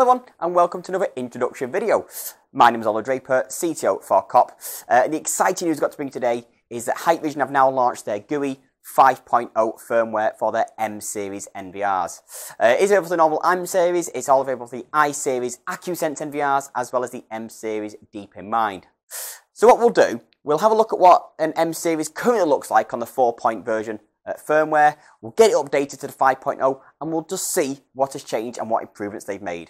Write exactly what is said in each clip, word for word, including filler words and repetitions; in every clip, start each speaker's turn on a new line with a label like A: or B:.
A: Hello everyone and welcome to another introduction video. My name is Oliver Draper, C T O for COP. Uh, the exciting news I've got to bring today is that Hikvision have now launched their G U I five point oh firmware for their M series N V Rs. Uh, it is available for the normal M series, it's all available for the I series AccuSense N V Rs as well as the M series Deep in Mind. So what we'll do, we'll have a look at what an M series currently looks like on the four point version uh, firmware. We'll get it updated to the five point oh and we'll just see what has changed and what improvements they've made.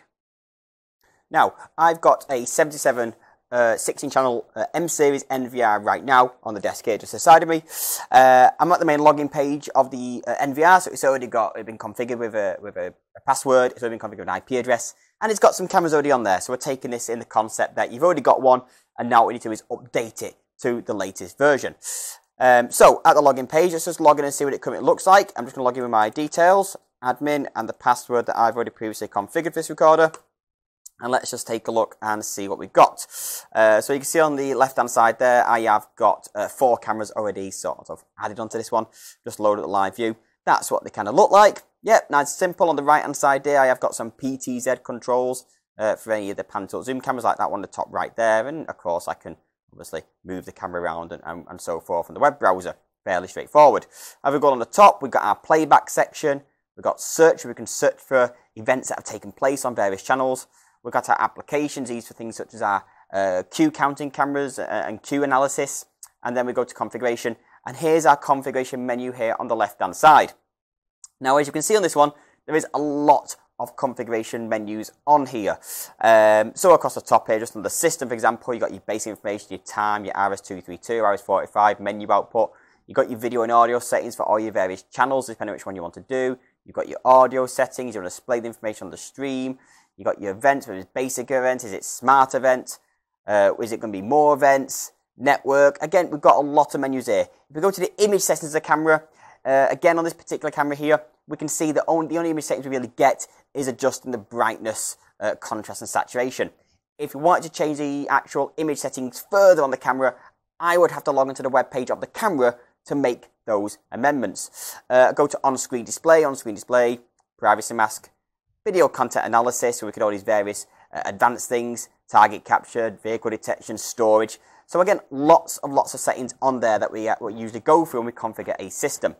A: Now, I've got a seventy-seven uh, sixteen channel uh, M series N V R right now on the desk here just beside of me. Uh, I'm at the main login page of the uh, N V R, so it's already got it's been configured with a with a, a password. It's already been configured with an I P address, and it's got some cameras already on there. So we're taking this in the concept that you've already got one, and now what we need to do is update it to the latest version. Um, so at the login page, let's just log in and see what it currently looks like. I'm just going to log in with my details, admin, and the password that I've already previously configured for this recorder. And let's just take a look and see what we've got. Uh, so you can see on the left hand side there, I have got uh, four cameras already sort of added onto this one. Just loaded the live view. That's what they kind of look like. Yep, nice and simple. On the right hand side there, I have got some P T Z controls uh, for any of the pan tilt zoom cameras like that one on the top right there. And of course I can obviously move the camera around and, and, and so forth on the web browser. Fairly straightforward. As we go on the top, we've got our playback section. We've got search, where we can search for events that have taken place on various channels. We've got our applications, these for things such as our uh, queue counting cameras and queue analysis. And then we go to configuration. And here's our configuration menu here on the left-hand side. Now, as you can see on this one, there is a lot of configuration menus on here. Um, so across the top here, just on the system, for example, you've got your basic information, your time, your R S two thirty-two, R S forty-five, menu output. You've got your video and audio settings for all your various channels, depending on which one you want to do. You've got your audio settings, you want to display the information on the stream. You've got your events, whether it's basic event, is it smart event, uh, is it going to be more events, network. Again, we've got a lot of menus here. If we go to the image settings of the camera, uh, again on this particular camera here, we can see that only, the only image settings we really get is adjusting the brightness, uh, contrast and saturation. If you wanted to change the actual image settings further on the camera, I would have to log into the web page of the camera to make those amendments. Uh, go to on-screen display, on-screen display, privacy mask, video content analysis, so we could all these various uh, advanced things, target capture, vehicle detection, storage. So again, lots of lots of settings on there that we, uh, we usually go through when we configure a system.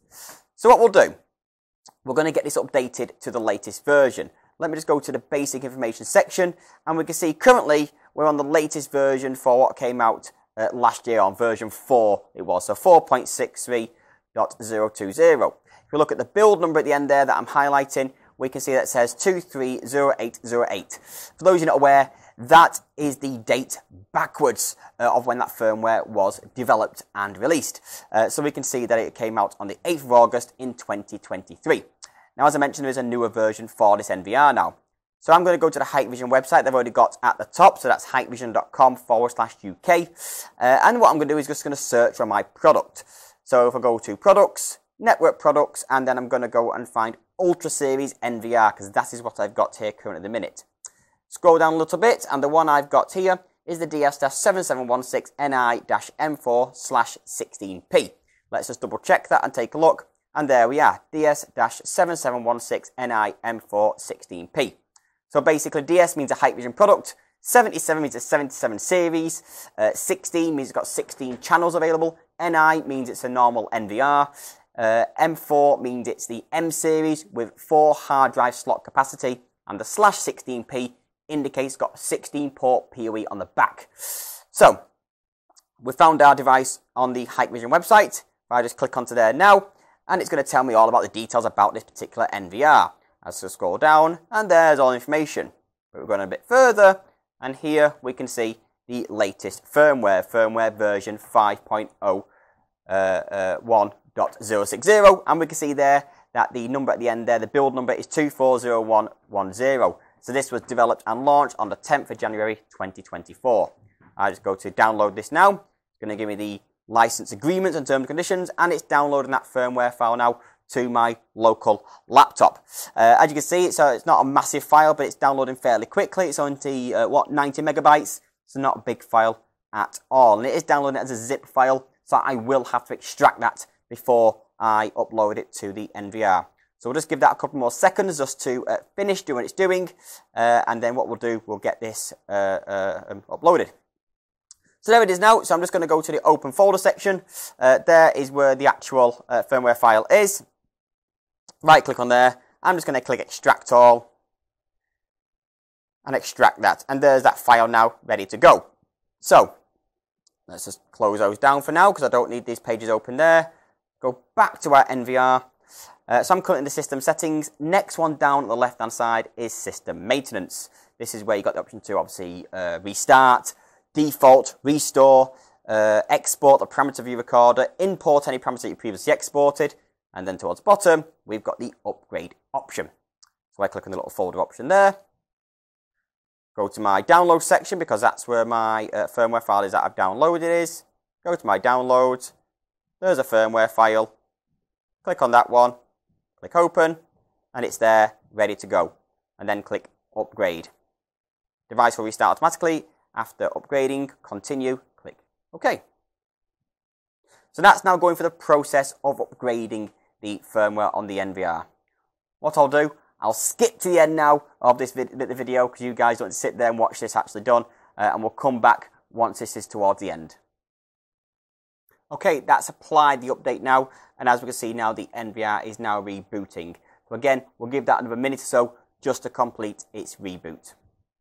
A: So what we'll do, we're going to get this updated to the latest version. Let me just go to the basic information section, and we can see currently we're on the latest version for what came out uh, last year on version four it was, so four point six three point zero two zero. If we look at the build number at the end there that I'm highlighting, we can see that it says two three zero eight zero eight. For those who are not aware, that is the date backwards uh, of when that firmware was developed and released. Uh, so we can see that it came out on the eighth of August in twenty twenty-three. Now, as I mentioned, there is a newer version for this N V R now. So I'm going to go to the Hikvision website they've already got at the top. So that's hikvision.com forward slash UK. Uh, and what I'm going to do is just going to search for my product. So if I go to products, network products, and then I'm going to go and find Ultra Series N V R, because that is what I've got here currently at the minute. Scroll down a little bit, and the one I've got here is the D S seven seven one six N I M four slash sixteen P. Let's just double check that and take a look, and there we are, D S seven seven one six N I M four sixteen P. So basically, D S means a Hikvision product, seventy-seven means a seventy-seven series, uh, sixteen means it's got sixteen channels available, N I means it's a normal N V R, Uh, M four means it's the M series with four hard drive slot capacity, and the slash sixteen P indicates it's got a sixteen port P O E on the back. So, we found our device on the Hikvision website. If I just click onto there now, and it's going to tell me all about the details about this particular N V R. As I scroll down, and there's all the information. But we're going a bit further, and here we can see the latest firmware, firmware version five point oh one point zero six zero, and we can see there that the number at the end there, the build number is two four zero one one zero. So this was developed and launched on the tenth of January twenty twenty-four. I just go to download this now. It's going to give me the license agreements and terms and conditions, and it's downloading that firmware file now to my local laptop. Uh, as you can see, it's, uh, it's not a massive file, but it's downloading fairly quickly. It's only, uh, what, ninety megabytes? So not a big file at all. And it is downloading it as a zip file, so I will have to extract that before I upload it to the N V R. So we'll just give that a couple more seconds just to uh, finish doing what it's doing, uh, and then what we'll do, we'll get this uh, uh, um, uploaded. So there it is now. So I'm just going to go to the open folder section. Uh, there is where the actual uh, firmware file is. Right click on there. I'm just going to click extract all and extract that. And there's that file now ready to go. So let's just close those down for now because I don't need these pages open there. Go back to our N V R. Uh, so I'm currently in the system settings. Next one down on the left hand side is system maintenance. This is where you got the option to obviously uh, restart, default, restore, uh, export the parameter view recorder, import any parameter you previously exported, and then towards the bottom we've got the upgrade option. So I click on the little folder option there, go to my download section because that's where my uh, firmware file is that I've downloaded is. Go to my downloads, there's a firmware file, click on that one, click open, and it's there ready to go, and then click upgrade. Device will restart automatically. After upgrading, continue, click OK. So that's now going for the process of upgrading the firmware on the N V R. What I'll do, I'll skip to the end now of this vid the video because you guys don't sit there and watch this actually done, uh, and we'll come back once this is towards the end. Okay, that's applied the update now, and as we can see now, the N V R is now rebooting. So again, we'll give that another minute or so just to complete its reboot.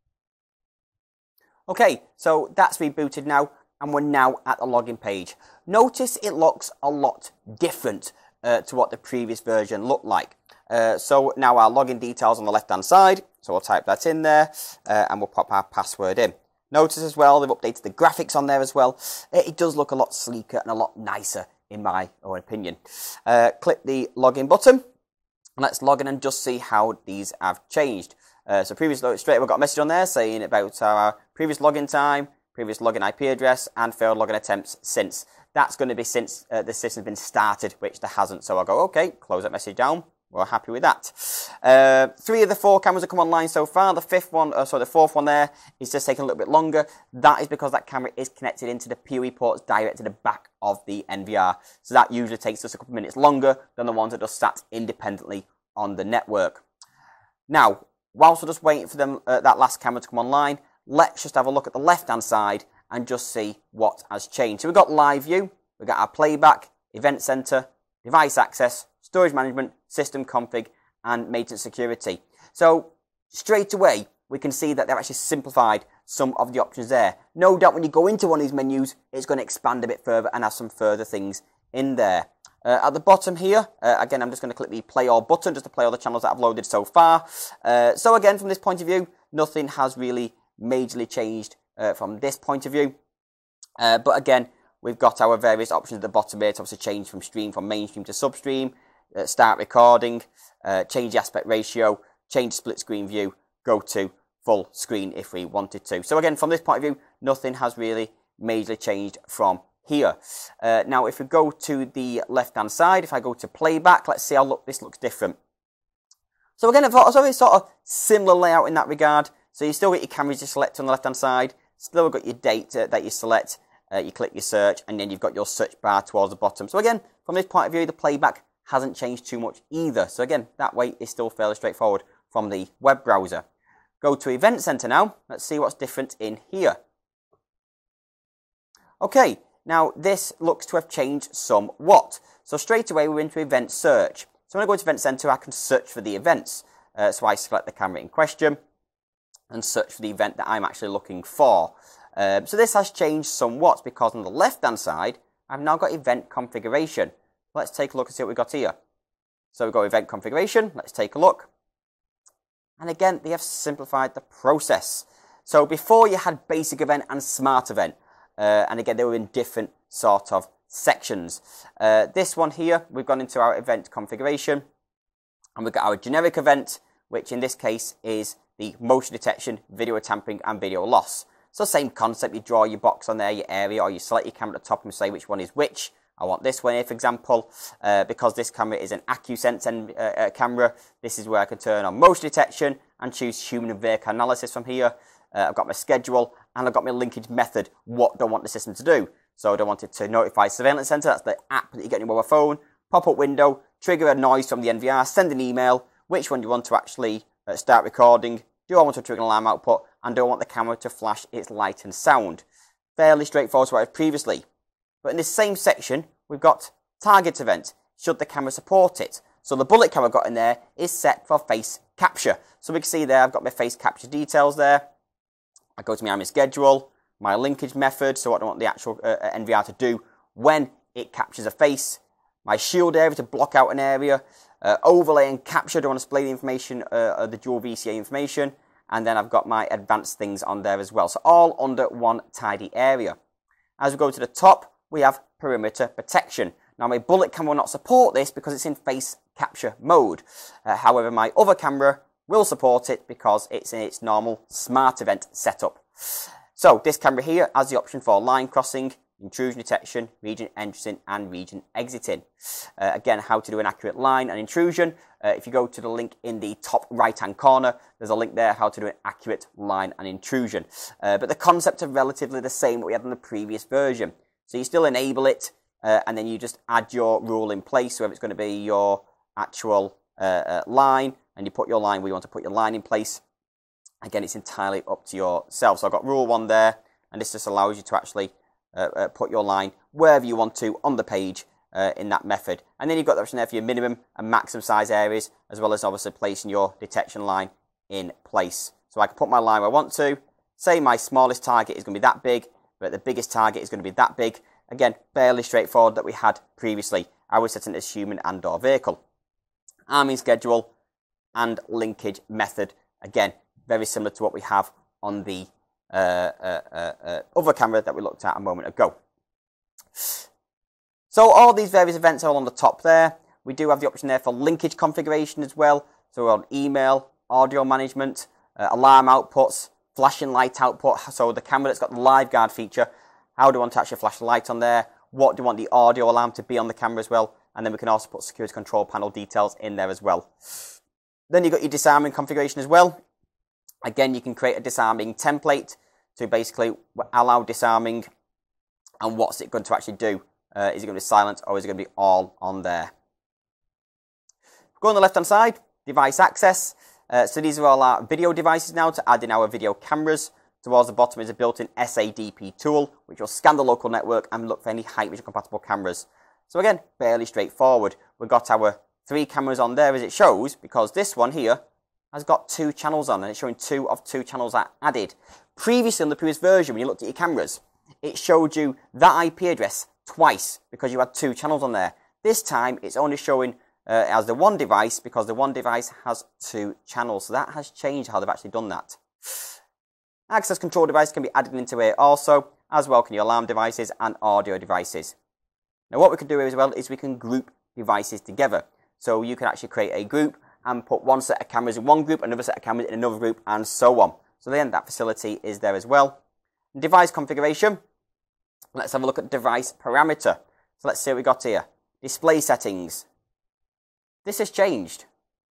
A: Okay, so that's rebooted now, and we're now at the login page. Notice it looks a lot different uh, to what the previous version looked like. Uh, so now our login details on the left hand side, so we'll type that in there, uh, and we'll pop our password in. Notice as well, they've updated the graphics on there as well. It does look a lot sleeker and a lot nicer, in my own opinion. Uh, click the login button, and let's log in and just see how these have changed. Uh, so previously, straight away got a message on there saying about our previous login time, previous login I P address, and failed login attempts since. That's going to be since uh, the system's been started, which there hasn't. So I'll go, okay, close that message down. We're happy with that. Uh, three of the four cameras have come online so far. The fifth one, uh, sorry, the fourth one there is just taking a little bit longer. That is because that camera is connected into the P U I ports direct to the back of the N V R. So that usually takes just a couple of minutes longer than the ones that just sat independently on the network. Now, whilst we're just waiting for them, uh, that last camera to come online, let's just have a look at the left-hand side and just see what has changed. So we've got live view, we've got our playback, event center, device access, storage management, system config, and maintenance security. So straight away, we can see that they've actually simplified some of the options there. No doubt when you go into one of these menus, it's going to expand a bit further and have some further things in there. Uh, at the bottom here, uh, again, I'm just going to click the play all button just to play all the channels that I've loaded so far. Uh, so again, from this point of view, nothing has really majorly changed uh, from this point of view. Uh, but again, we've got our various options at the bottom here to obviously change from stream, from mainstream to substream, uh, start recording, uh, change the aspect ratio, change split screen view, go to full screen if we wanted to. So again, from this point of view, nothing has really majorly changed from here. Uh, now, if we go to the left-hand side, if I go to playback, let's see how look, this looks different. So again, it's always sort of similar layout in that regard. So you still get your cameras you select on the left-hand side, still got your date uh, that you select, uh, you click your search, and then you've got your search bar towards the bottom. So again, from this point of view, the playback hasn't changed too much either. So again, that way is still fairly straightforward from the web browser. Go to Event Center now. Let's see what's different in here. Okay. Now, this looks to have changed somewhat. So straight away, we're into Event Search. So when I go to Event Center, I can search for the events. Uh, so I select the camera in question and search for the event that I'm actually looking for. Um, so this has changed somewhat because on the left-hand side, I've now got Event Configuration. Let's take a look and see what we've got here. So we've got Event Configuration. Let's take a look. And again, they have simplified the process. So before you had Basic Event and Smart Event. Uh, and again, they were in different sort of sections. Uh, this one here, we've gone into our event configuration, and we've got our generic event, which in this case is the motion detection, video tampering, and video loss. So same concept, you draw your box on there, your area, or you select your camera at the top and say which one is which. I want this one here, for example, uh, because this camera is an AccuSense uh, uh, camera. This is where I can turn on motion detection and choose human and vehicle analysis from here. Uh, I've got my schedule, and I've got my linkage method. What do I want the system to do? So I don't want it to notify Surveillance Center. That's the app that you get on your mobile phone. Pop-up window, trigger a noise from the N V R, send an email, which one do you want to actually uh, start recording, do I want to trigger an alarm output, and do I want the camera to flash its light and sound. Fairly straightforward to what I had previously. But in this same section, we've got target event, should the camera support it. So the bullet camera I've got in there is set for face capture. So we can see there, I've got my face capture details there. I go to my army schedule, my linkage method, so what I want the actual uh, N V R to do when it captures a face, my shield area to block out an area, uh, overlay and capture, do I want to display the information, uh, the dual V C A information, and then I've got my advanced things on there as well. So all under one tidy area. As we go to the top, we have perimeter protection. Now my bullet camera will not support this because it's in face capture mode. Uh, however, my other camera will support it because it's in its normal smart event setup. So this camera here has the option for line crossing, intrusion detection, region entering and region exiting. Uh, again, how to do an accurate line and intrusion. Uh, if you go to the link in the top right hand corner, there's a link there how to do an accurate line and intrusion. Uh, but the concepts are relatively the same that we had in the previous version. So you still enable it uh, and then you just add your rule in place, so if it's going to be your actual uh, uh, line, and you put your line where you want to put your line in place. Again, it's entirely up to yourself. So I've got rule one there, and this just allows you to actually uh, uh, put your line wherever you want to on the page uh, in that method. And then you've got the option there for your minimum and maximum size areas, as well as obviously placing your detection line in place. So I can put my line where I want to. Say my smallest target is going to be that big, but the biggest target is going to be that big. Again, fairly straightforward that we had previously. I was setting it as human and or vehicle. Arming schedule and linkage method. Again, very similar to what we have on the uh, uh, uh, uh, other camera that we looked at a moment ago. So all these various events are all on the top there. We do have the option there for linkage configuration as well. So we're on email, audio management, uh, alarm outputs, flashing light output. So the camera that's got the live guard feature, how do I want to actually flash the light on there? What do you want the audio alarm to be on the camera as well? And then we can also put security control panel details in there as well. Then you've got your disarming configuration as well. Again, you can create a disarming template to basically allow disarming. And what's it going to actually do? Uh, is it going to be silent or is it going to be all on there? Go on the left hand side, device access. Uh, so these are all our video devices now to add in our video cameras. Towards the bottom is a built-in S A D P tool, which will scan the local network and look for any Hikvision compatible cameras. So again, fairly straightforward. We've got our three cameras on there as it shows, because this one here has got two channels on, and it's showing two of two channels are added. Previously, in the previous version, when you looked at your cameras, it showed you that I P address twice because you had two channels on there. This time, it's only showing uh, as the one device because the one device has two channels. So that has changed how they've actually done that. Access control device can be added into it also, as well can your alarm devices and audio devices. Now what we can do as well is we can group devices together. So you can actually create a group and put one set of cameras in one group, another set of cameras in another group, and so on. So then that facility is there as well. Device configuration. Let's have a look at device parameter. So let's see what we got here. Display settings. This has changed.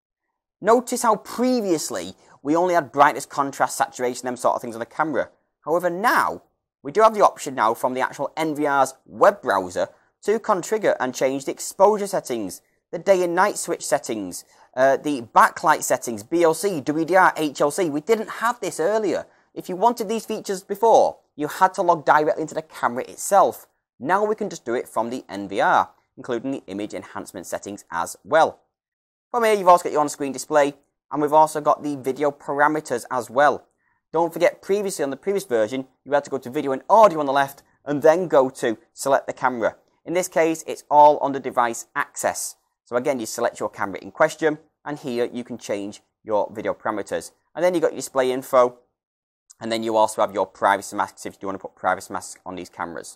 A: Notice how previously we only had brightness, contrast, saturation, them sort of things on the camera. However, now we do have the option now from the actual N V R's web browser to configure and change the exposure settings, the day and night switch settings, uh, the backlight settings, B L C, W D R, H L C. We didn't have this earlier. If you wanted these features before, you had to log directly into the camera itself. Now we can just do it from the N V R, including the image enhancement settings as well. From here, you've also got your on-screen display, and we've also got the video parameters as well. Don't forget, previously on the previous version, you had to go to video and audio on the left, and then go to select the camera. In this case, it's all under device access. So again, you select your camera in question, and here you can change your video parameters. And then you've got your display info, and then you also have your privacy masks if you do want to put privacy masks on these cameras.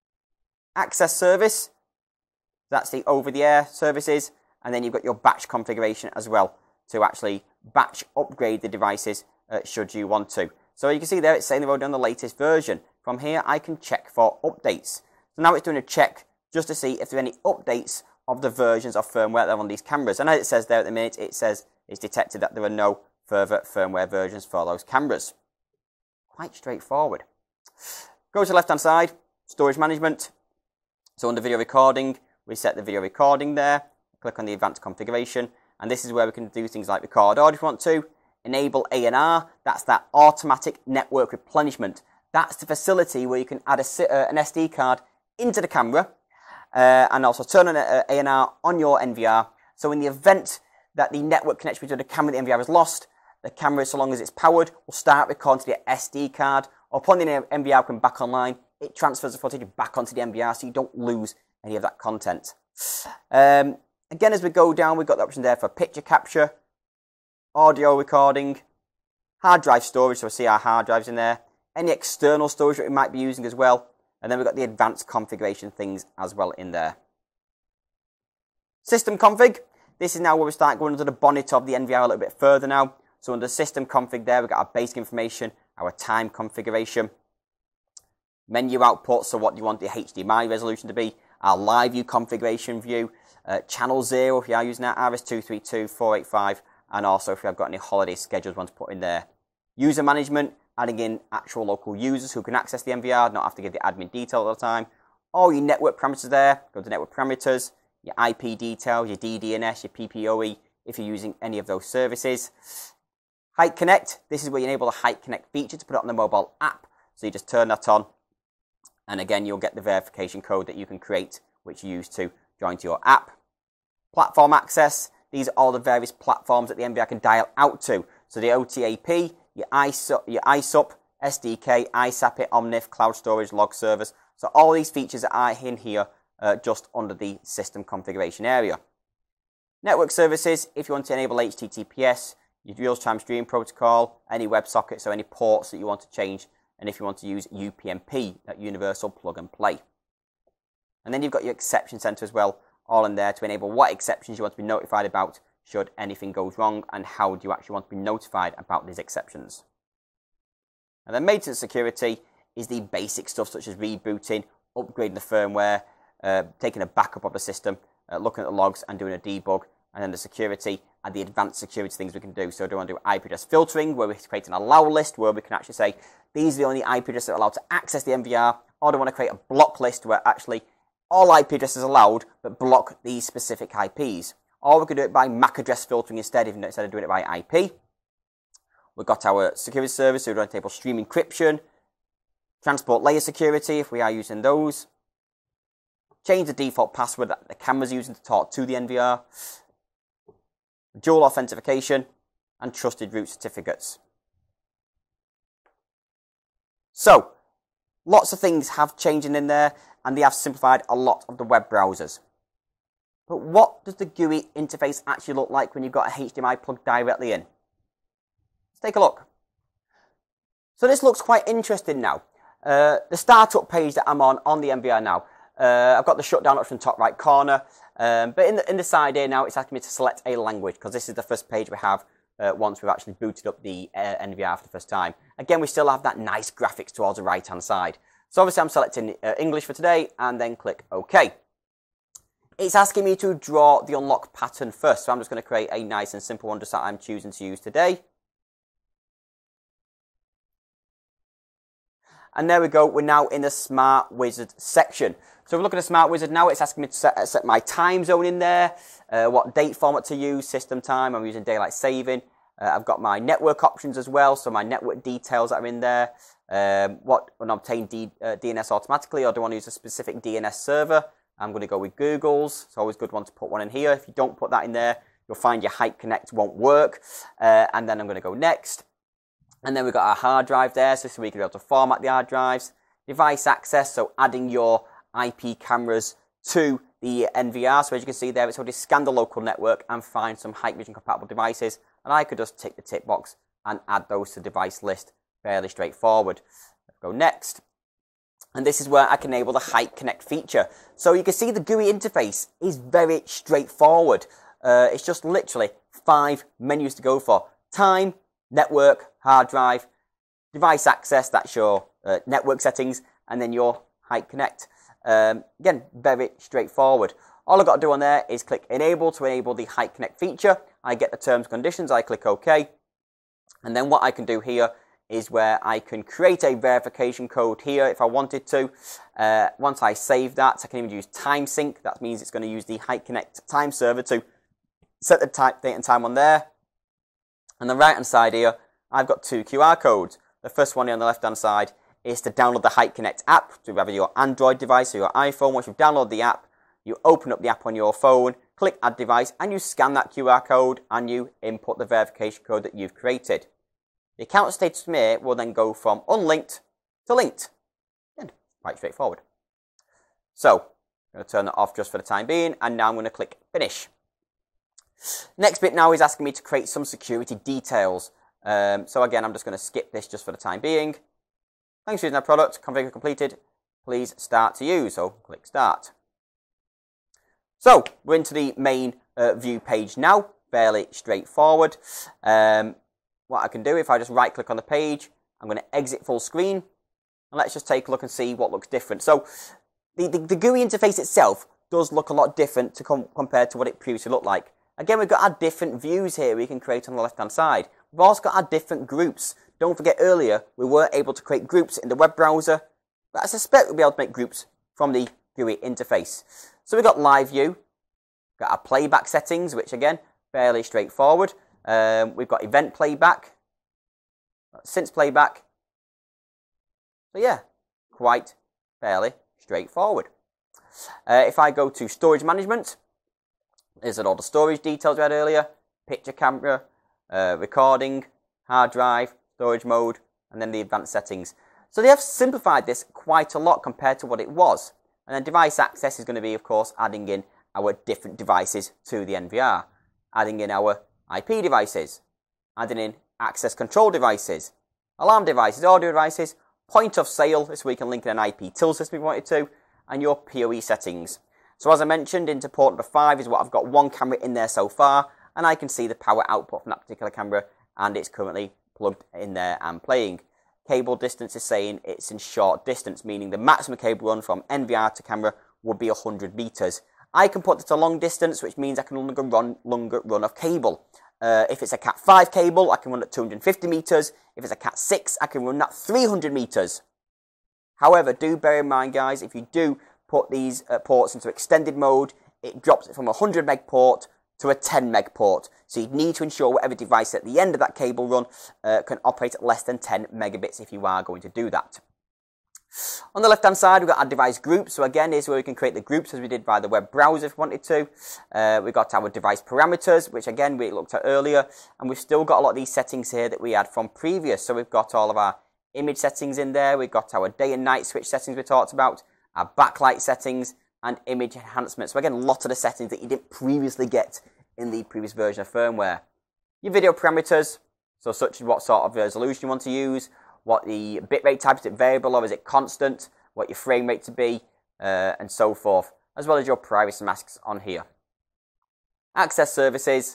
A: Access service, that's the over-the-air services, and then you've got your batch configuration as well to actually batch upgrade the devices uh, should you want to. So you can see there it's saying they've already done the latest version. From here, I can check for updates. So now it's doing a check just to see if there are any updates of the versions of firmware that are on these cameras. And as it says there at the minute, it says it's detected that there are no further firmware versions for those cameras. Quite straightforward. Go to the left-hand side, storage management. So under video recording, we set the video recording there. click on the advanced configuration, and this is where we can do things like record audio if you want to. Enable A N R, that's that automatic network replenishment. That's the facility where you can add a, uh, an S D card into the camera uh, and also turn on A N R on your N V R. So in the event that the network connection between the camera and the N V R is lost, the camera, so long as it's powered, will start recording to the S D card. Upon the N V R coming back online, it transfers the footage back onto the N V R so you don't lose any of that content. Um, again, as we go down, we've got the option there for picture capture, audio recording, hard drive storage, so we see our hard drives in there, any external storage that we might be using as well, and then we've got the advanced configuration things as well in there. System config, this is now where we start going under the bonnet of the N V R a little bit further now. So under system config there, we've got our basic information, our time configuration, menu output, so what do you want the H D M I resolution to be, our live view configuration view, uh, channel zero if you are using that, R S two thirty-two, four eighty-five, and also if you have got any holiday schedules you want to put in there. User management, adding in actual local users who can access the N V R, not have to give the admin detail all the time. All your network parameters there, go to network parameters, your I P details, your D D N S, your P P O E, if you're using any of those services. Hike Connect, this is where you enable the Hike Connect feature to put it on the mobile app. So you just turn that on, and again, you'll get the verification code that you can create, which you use to join to your app. Platform access, these are all the various platforms that the N V R can dial out to. So the O T A P, your I S U P, your I S U P, S D K, I S A P I, Omnif, cloud storage, log servers. So all these features are in here uh, just under the system configuration area. Network services, if you want to enable H T T P S, your real-time stream protocol, any WebSockets, so any ports that you want to change, and if you want to use U P n P, that universal plug and play. And then you've got your exception center as well, all in there to enable what exceptions you want to be notified about should anything goes wrong, and how do you actually want to be notified about these exceptions. And then maintenance security is the basic stuff such as rebooting, upgrading the firmware, uh, taking a backup of the system, uh, looking at the logs and doing a debug, and then the security and the advanced security things we can do. So do we want to do I P address filtering, where we create an allow list, where we can actually say, these are the only I P addresses that are allowed to access the N V R, or do we want to create a block list where actually all I P addresses are allowed, but block these specific I Ps. Or we could do it by M A C address filtering instead, if, instead of doing it by I P. We've got our security service, so we want to enable stream encryption, transport layer security, if we are using those. Change the default password that the camera's using to talk to the N V R. Dual authentication, and trusted root certificates. So, lots of things have changed in there, and they have simplified a lot of the web browsers. But what does the G U I interface actually look like when you've got a H D M I plugged directly in? Let's take a look. So this looks quite interesting now. Uh, the startup page that I'm on, on the N V R now, uh, I've got the shutdown option top right corner, um, but in the, in the side here now, it's asking me to select a language, because this is the first page we have uh, once we've actually booted up the uh, N V R for the first time. Again, we still have that nice graphics towards the right-hand side. So obviously I'm selecting uh, English for today, and then click OK. It's asking me to draw the unlock pattern first, so I'm just going to create a nice and simple one just that I'm choosing to use today. And there we go, we're now in the Smart Wizard section. So if we look at the Smart Wizard now, it's asking me to set, set my time zone in there, uh, what date format to use, system time, I'm using daylight saving. Uh, I've got my network options as well, so my network details that are in there. Um, what, when I obtain D, uh, D N S automatically, or do I want to use a specific D N S server? I'm going to go with Google's. It's always a good one to put one in here. If you don't put that in there, you'll find your Hike Connect won't work. Uh, and then I'm going to go next. And then we've got our hard drive there, so we can be able to format the hard drives. Device access, so adding your I P cameras to the N V R. So as you can see there, it's already scanned the local network and find some Hikvision compatible devices. And I could just tick the tick box and add those to the device list. Fairly straightforward. Let's go next. And this is where I can enable the Hike Connect feature. So you can see the G U I interface is very straightforward. Uh, it's just literally five menus to go for. Time, network, hard drive, device access, that's your uh, network settings, and then your Hike Connect. Um, again, very straightforward. All I've got to do on there is click Enable to enable the Hike Connect feature. I get the terms and conditions, I click OK. And then what I can do here is where I can create a verification code here if I wanted to. Uh, once I save that, I can even use time sync. That means it's going to use the HikConnect time server to set the type, date and time on there. On the right hand side here, I've got two Q R codes. The first one here on the left hand side is to download the HikConnect app to whether your Android device or your iPhone. Once you've downloaded the app, you open up the app on your phone, click add device, and you scan that Q R code and you input the verification code that you've created. The account status from here will then go from unlinked to linked. Again, quite straightforward. So, I'm going to turn that off just for the time being, and now I'm going to click finish. Next bit now is asking me to create some security details. Um, so again, I'm just going to skip this just for the time being. Thanks for using our product. Configure completed. Please start to use. So click start. So we're into the main uh, view page now. Fairly straightforward. Um, what I can do, if I just right click on the page, I'm going to exit full screen. And let's just take a look and see what looks different. So the, the, the G U I interface itself does look a lot different to com compared to what it previously looked like. Again, we've got our different views here we can create on the left hand side. We've also got our different groups. Don't forget earlier, we weren't able to create groups in the web browser, but I suspect we'll be able to make groups from the G U I interface. So we've got live view, got our playback settings, which again, fairly straightforward. Um, we've got event playback, since playback. So yeah, quite fairly straightforward. Uh, if I go to storage management, these are all the storage details we had earlier, picture camera, uh, recording, hard drive, storage mode, and then the advanced settings. So they have simplified this quite a lot compared to what it was. And then device access is going to be, of course, adding in our different devices to the N V R, adding in our I P devices, adding in access control devices, alarm devices, audio devices, point of sale, this we can link in an I P till system if we wanted to, and your P O E settings. So as I mentioned, into port number five is what I've got one camera in there so far, and I can see the power output from that particular camera, and it's currently plugged in there and playing. Cable distance is saying it's in short distance, meaning the maximum cable run from N V R to camera would be one hundred meters. I can put it to long distance, which means I can longer run longer run of cable. Uh, if it's a cat five cable, I can run at two hundred fifty meters. If it's a cat six, I can run at three hundred meters. However, do bear in mind, guys, if you do put these uh, ports into extended mode, it drops it from a one hundred meg port to a ten meg port. So you need to ensure whatever device at the end of that cable run uh, can operate at less than ten megabits if you are going to do that. On the left hand side, we've got our device groups. So again, here's where we can create the groups as we did via the web browser if we wanted to. Uh, we've got our device parameters, which again we looked at earlier, and we've still got a lot of these settings here that we had from previous. So we've got all of our image settings in there, we've got our day and night switch settings we talked about, our backlight settings, and image enhancement. So again, a lot of the settings that you didn't previously get in the previous version of firmware. Your video parameters, so such as what sort of resolution you want to use, what the bitrate type, is it variable or is it constant, what your frame rate to be, uh, and so forth, as well as your privacy masks on here. Access services,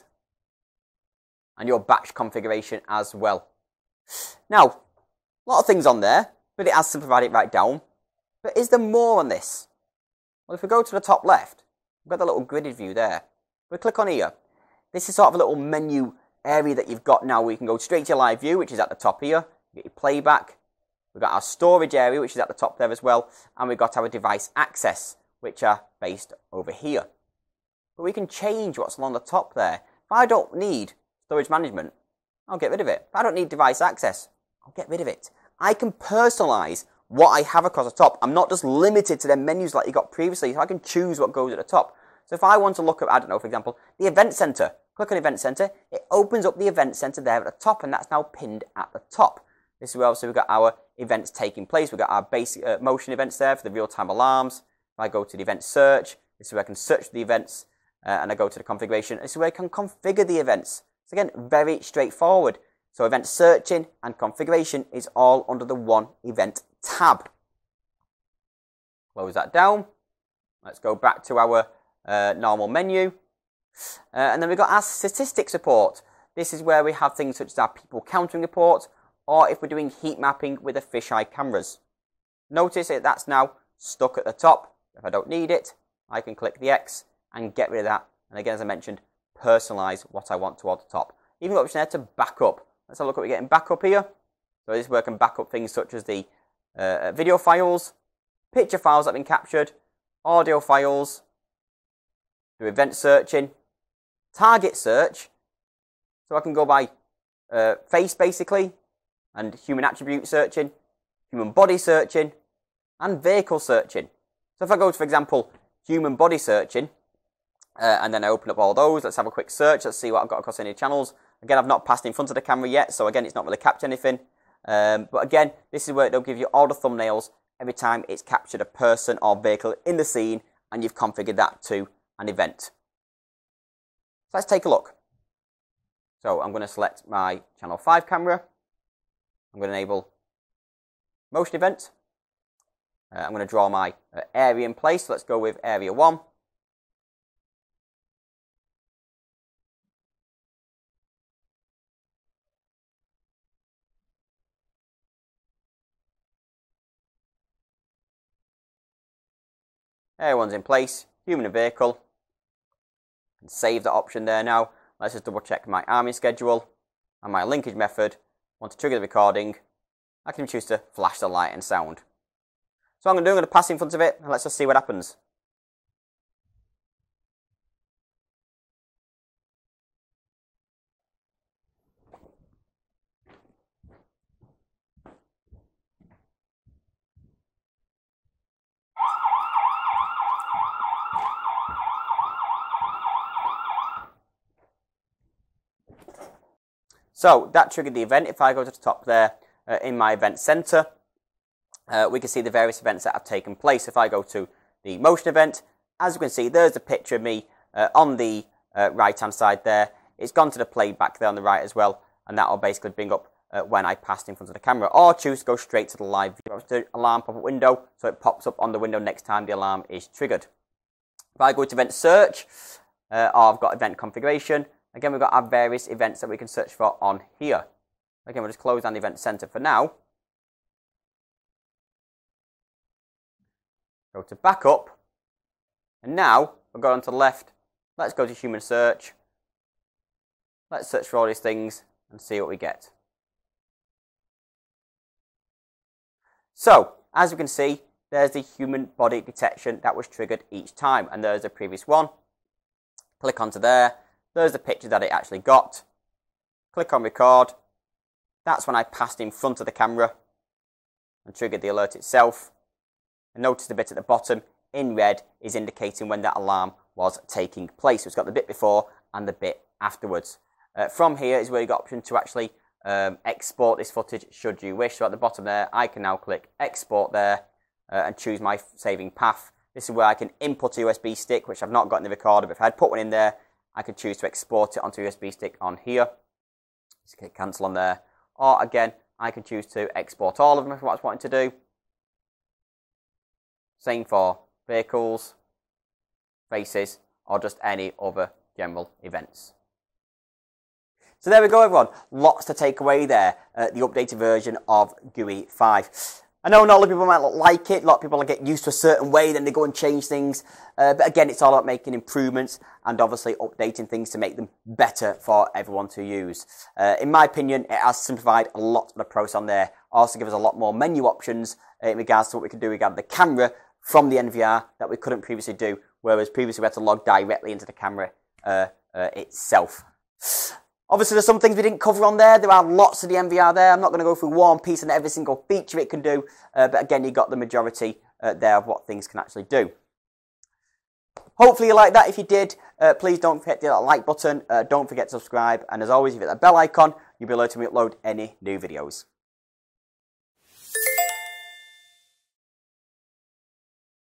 A: and your batch configuration as well. Now, a lot of things on there, but it has simplified it right down. But is there more on this? Well, if we go to the top left, we've got the little gridded view there. We click on here. This is sort of a little menu area that you've got now where you can go straight to your live view, which is at the top here. You get your playback. We've got our storage area, which is at the top there as well. And we've got our device access, which are based over here. But we can change what's along the top there. If I don't need storage management, I'll get rid of it. If I don't need device access, I'll get rid of it. I can personalize what I have across the top. I'm not just limited to the menus like you got previously, so I can choose what goes at the top. So if I want to look at, I don't know, for example, the event center, click on event center, it opens up the event center there at the top, and that's now pinned at the top. This is where obviously we've got our events taking place. We've got our basic uh, motion events there for the real-time alarms. If I go to the event search, this is where I can search the events, uh, and I go to the configuration. This is where I can configure the events. So again, very straightforward. So event searching and configuration is all under the one event tab. Close that down. Let's go back to our uh, normal menu. Uh, and then we've got our statistics report. This is where we have things such as our people counting report, or if we're doing heat mapping with the fisheye cameras. Notice that that's now stuck at the top. If I don't need it, I can click the X and get rid of that. And again, as I mentioned, personalize what I want toward the top. Even got option there to back up. Let's have a look at what we're getting back up here. So this is where I can back up things such as the uh, video files, picture files that have been captured, audio files, do event searching, target search, so I can go by uh, face basically, and human attribute searching, human body searching, and vehicle searching. So if I go to, for example, human body searching, uh, and then I open up all those, let's have a quick search, let's see what I've got across any channels. Again, I've not passed in front of the camera yet, so again, it's not really captured anything. Um, but again, this is where it'll give you all the thumbnails every time it's captured a person or vehicle in the scene, and you've configured that to an event. So let's take a look. So I'm going to select my channel five camera. I'm going to enable motion event. Uh, I'm going to draw my uh, area in place. So let's go with area one. Area one's in place. Human and vehicle. And save that option there now. Let's just double check my arming schedule and my linkage method. Want to trigger the recording. I can choose to flash the light and sound. So I'm going to do, I'm going to pass in front of it, and let's just see what happens. So that triggered the event. If I go to the top there uh, in my event center, uh, we can see the various events that have taken place. If I go to the motion event, as you can see, there's a picture of me uh, on the uh, right-hand side there. It's gone to the playback there on the right as well, and that will basically bring up uh, when I passed in front of the camera, or choose to go straight to the live view. The alarm pop-up window, so it pops up on the window next time the alarm is triggered. If I go to event search, uh, or I've got event configuration, again, we've got our various events that we can search for on here. Again, we'll just close down the event center for now. Go to backup. And now, we'll go on to the left. Let's go to human search. Let's search for all these things and see what we get. So, as you can see, there's the human body detection that was triggered each time. And there's the previous one. Click onto there. There's the picture that it actually got. Click on record. That's when I passed in front of the camera and triggered the alert itself. And notice the bit at the bottom in red is indicating when that alarm was taking place. So it's got the bit before and the bit afterwards. Uh, from here is where you've got option to actually um, export this footage should you wish. So at the bottom there, I can now click export there uh, and choose my saving path. This is where I can input a U S B stick, which I've not got in the recorder, but if I had put one in there, I could choose to export it onto a U S B stick on here. Just click cancel on there. Or again, I can choose to export all of them if that's what I want to do. Same for vehicles, faces, or just any other general events. So there we go, everyone. Lots to take away there. Uh, the updated version of G U I five. I know not a lot of people might not like it. A lot of people get used to a certain way, then they go and change things. Uh, but again, it's all about making improvements and obviously updating things to make them better for everyone to use. Uh, in my opinion, it has simplified a lot of the process on there. Also gives us a lot more menu options uh, in regards to what we can do regarding the camera from the N V R that we couldn't previously do, whereas previously we had to log directly into the camera uh, uh, itself. Obviously, there's some things we didn't cover on there. There are lots of the N V R there. I'm not going to go through one piece and every single feature it can do. Uh, but again, you got the majority uh, there of what things can actually do. Hopefully you like that. If you did, uh, please don't forget to hit that like button. Uh, don't forget to subscribe. And as always, if you hit that bell icon, you'll be alerted when we upload any new videos.